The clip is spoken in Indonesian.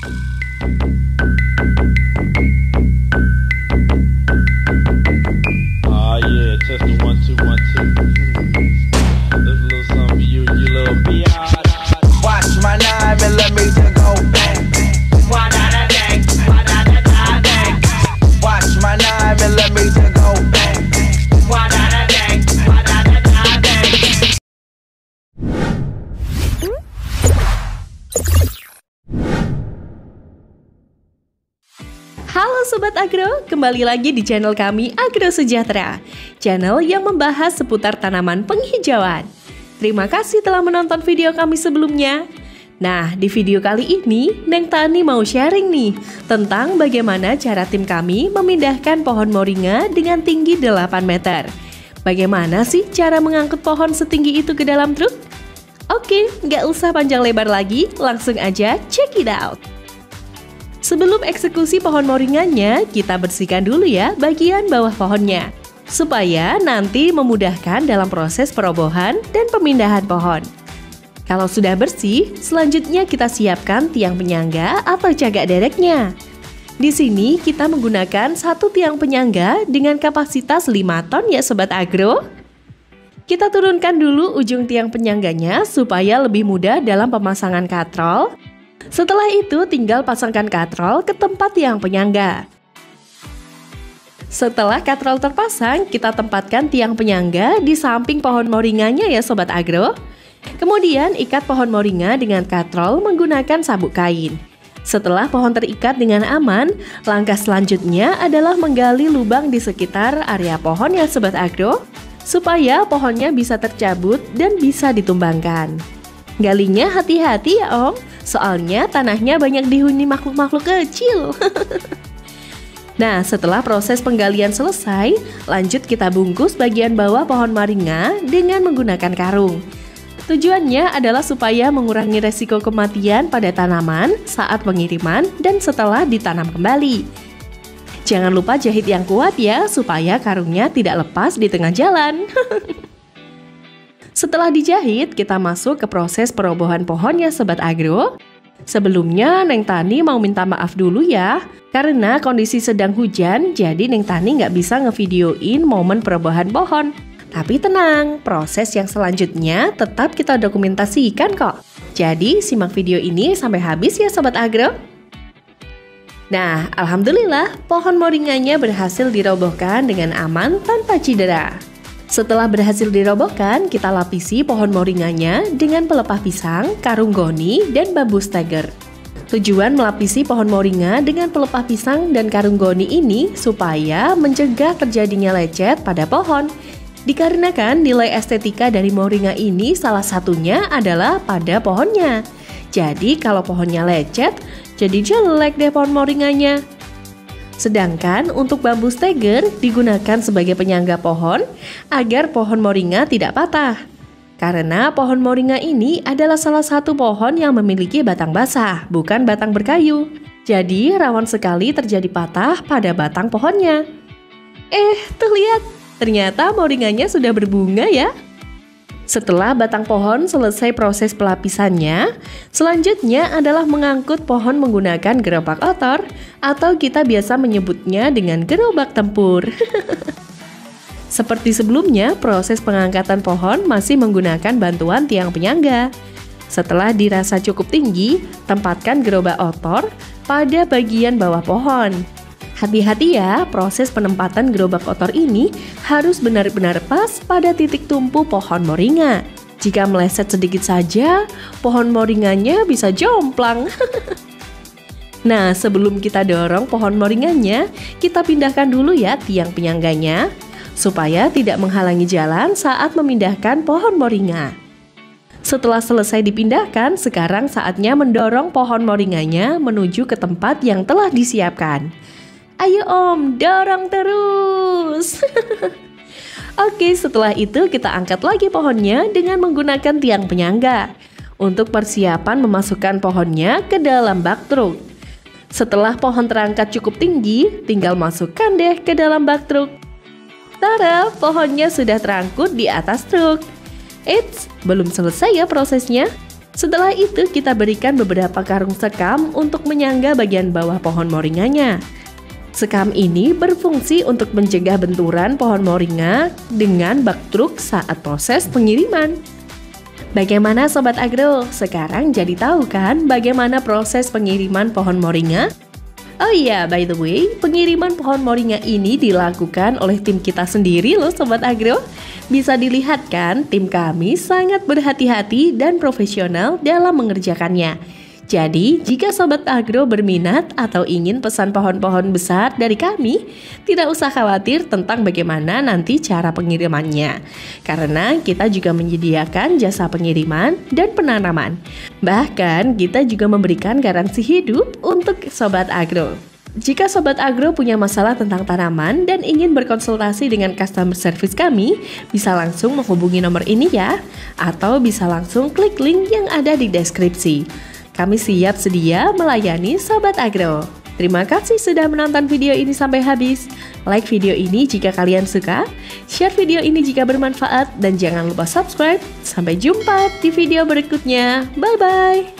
Oh yeah, testing 1 2 1 2. There's a little something for you, you little biatch. Watch my 9mm go bang. Watch my 9mm go bang. Halo Sobat Agro, kembali lagi di channel kami Agro Sejahtera, channel yang membahas seputar tanaman penghijauan. Terima kasih telah menonton video kami sebelumnya. Nah, di video kali ini, Neng Tani mau sharing nih tentang bagaimana cara tim kami memindahkan pohon moringa dengan tinggi 8 meter. Bagaimana sih cara mengangkut pohon setinggi itu ke dalam truk? Oke, nggak usah panjang lebar lagi, langsung aja check it out. Sebelum eksekusi pohon moringanya, kita bersihkan dulu ya bagian bawah pohonnya, supaya nanti memudahkan dalam proses perobohan dan pemindahan pohon. Kalau sudah bersih, selanjutnya kita siapkan tiang penyangga atau cagak dereknya. Di sini kita menggunakan satu tiang penyangga dengan kapasitas 5 ton ya Sobat Agro. Kita turunkan dulu ujung tiang penyangganya supaya lebih mudah dalam pemasangan katrol. Setelah itu tinggal pasangkan katrol ke tempat tiang penyangga. Setelah katrol terpasang, kita tempatkan tiang penyangga di samping pohon moringanya ya Sobat Agro. Kemudian ikat pohon moringa dengan katrol menggunakan sabuk kain. Setelah pohon terikat dengan aman, langkah selanjutnya adalah menggali lubang di sekitar area pohon ya Sobat Agro, supaya pohonnya bisa tercabut dan bisa ditumbangkan. Galinya hati-hati ya Om, soalnya tanahnya banyak dihuni makhluk-makhluk kecil. Nah, setelah proses penggalian selesai, lanjut kita bungkus bagian bawah pohon moringa dengan menggunakan karung. Tujuannya adalah supaya mengurangi resiko kematian pada tanaman saat pengiriman dan setelah ditanam kembali. Jangan lupa jahit yang kuat ya, supaya karungnya tidak lepas di tengah jalan. Setelah dijahit, kita masuk ke proses perobohan pohon ya Sobat Agro. Sebelumnya, Neng Tani mau minta maaf dulu ya, karena kondisi sedang hujan, jadi Neng Tani nggak bisa ngevideoin momen perobohan pohon. Tapi tenang, proses yang selanjutnya tetap kita dokumentasikan kok. Jadi, simak video ini sampai habis ya Sobat Agro. Nah, alhamdulillah, pohon moringanya berhasil dirobohkan dengan aman tanpa cedera. Setelah berhasil dirobohkan, kita lapisi pohon moringanya dengan pelepah pisang, karung goni, dan bambu steger. Tujuan melapisi pohon moringa dengan pelepah pisang dan karung goni ini supaya mencegah terjadinya lecet pada pohon. Dikarenakan nilai estetika dari moringa ini salah satunya adalah pada pohonnya. Jadi kalau pohonnya lecet, jadi jelek deh pohon moringanya. Sedangkan untuk bambu steger digunakan sebagai penyangga pohon agar pohon moringa tidak patah. Karena pohon moringa ini adalah salah satu pohon yang memiliki batang basah, bukan batang berkayu. Jadi rawan sekali terjadi patah pada batang pohonnya. Tuh lihat, ternyata moringanya sudah berbunga ya. Setelah batang pohon selesai proses pelapisannya, selanjutnya adalah mengangkut pohon menggunakan gerobak otor atau kita biasa menyebutnya dengan gerobak tempur. Seperti sebelumnya, proses pengangkatan pohon masih menggunakan bantuan tiang penyangga. Setelah dirasa cukup tinggi, tempatkan gerobak otor pada bagian bawah pohon. Hati-hati ya, proses penempatan gerobak otor ini harus benar-benar pas pada titik tumpu pohon moringa. Jika meleset sedikit saja, pohon moringanya bisa jomplang. Nah, sebelum kita dorong pohon moringanya, kita pindahkan dulu ya tiang penyangganya, supaya tidak menghalangi jalan saat memindahkan pohon moringa. Setelah selesai dipindahkan, sekarang saatnya mendorong pohon moringanya menuju ke tempat yang telah disiapkan. Ayo Om, dorong terus. Oke, setelah itu kita angkat lagi pohonnya dengan menggunakan tiang penyangga untuk persiapan memasukkan pohonnya ke dalam bak truk. Setelah pohon terangkat cukup tinggi, tinggal masukkan deh ke dalam bak truk. Tara, pohonnya sudah terangkut di atas truk. Eits, belum selesai ya prosesnya. Setelah itu kita berikan beberapa karung sekam untuk menyangga bagian bawah pohon moringanya. Sekam ini berfungsi untuk mencegah benturan pohon moringa dengan bak truk saat proses pengiriman. Bagaimana Sobat Agro? Sekarang jadi tahu kan bagaimana proses pengiriman pohon moringa? Oh iya, by the way, pengiriman pohon moringa ini dilakukan oleh tim kita sendiri loh Sobat Agro. Bisa dilihat kan, tim kami sangat berhati-hati dan profesional dalam mengerjakannya. Jadi, jika Sobat Agro berminat atau ingin pesan pohon-pohon besar dari kami, tidak usah khawatir tentang bagaimana nanti cara pengirimannya. Karena kita juga menyediakan jasa pengiriman dan penanaman. Bahkan, kita juga memberikan garansi hidup untuk Sobat Agro. Jika Sobat Agro punya masalah tentang tanaman dan ingin berkonsultasi dengan customer service kami, bisa langsung menghubungi nomor ini ya, atau bisa langsung klik link yang ada di deskripsi. Kami siap sedia melayani Sobat Agro. Terima kasih sudah menonton video ini sampai habis. Like video ini jika kalian suka, share video ini jika bermanfaat, dan jangan lupa subscribe. Sampai jumpa di video berikutnya. Bye-bye.